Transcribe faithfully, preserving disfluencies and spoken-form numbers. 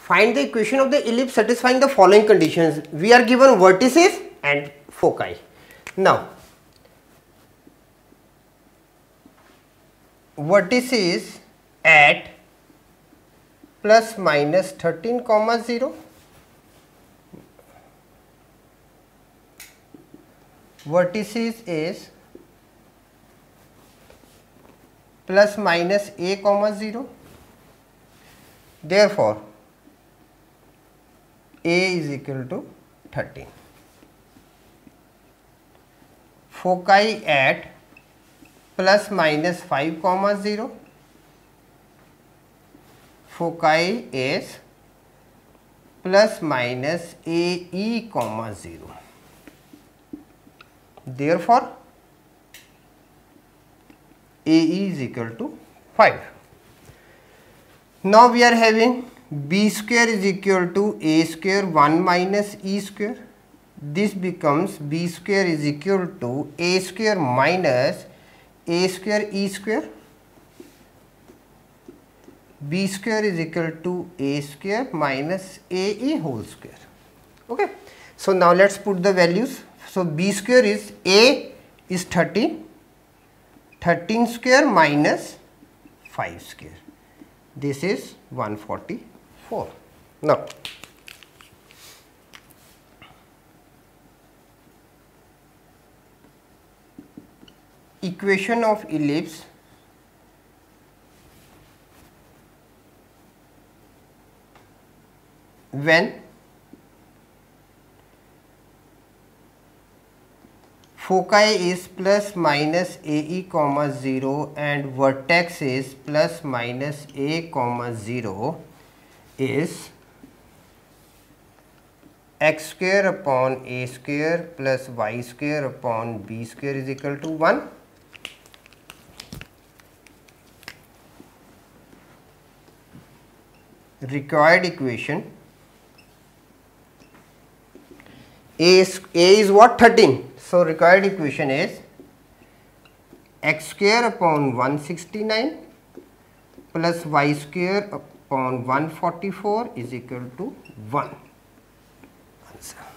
Find the equation of the ellipse satisfying the following conditions. We are given vertices and foci. Now, vertices at plus minus thirteen comma zero, vertices is plus minus a comma zero. Therefore, a is equal to thirteen. Foci at plus minus five comma zero, foci is plus minus A E comma zero. Therefore, A E is equal to five. Now we are having B square is equal to A square one minus E square. This becomes B square is equal to A square minus A square E square. B square is equal to A square minus A E whole square. Okay. So now let's put the values. So B square is A is thirteen, thirteen square minus five square. This is one hundred forty-four. Now, equation of ellipse when foci is plus minus A E comma zero and vertex is plus minus A comma zero is x square upon A square plus y square upon B square is equal to one. Required equation A is, A is what? thirteen. So required equation is x square upon one hundred sixty-nine plus y square upon one hundred forty-four is equal to one. Answer.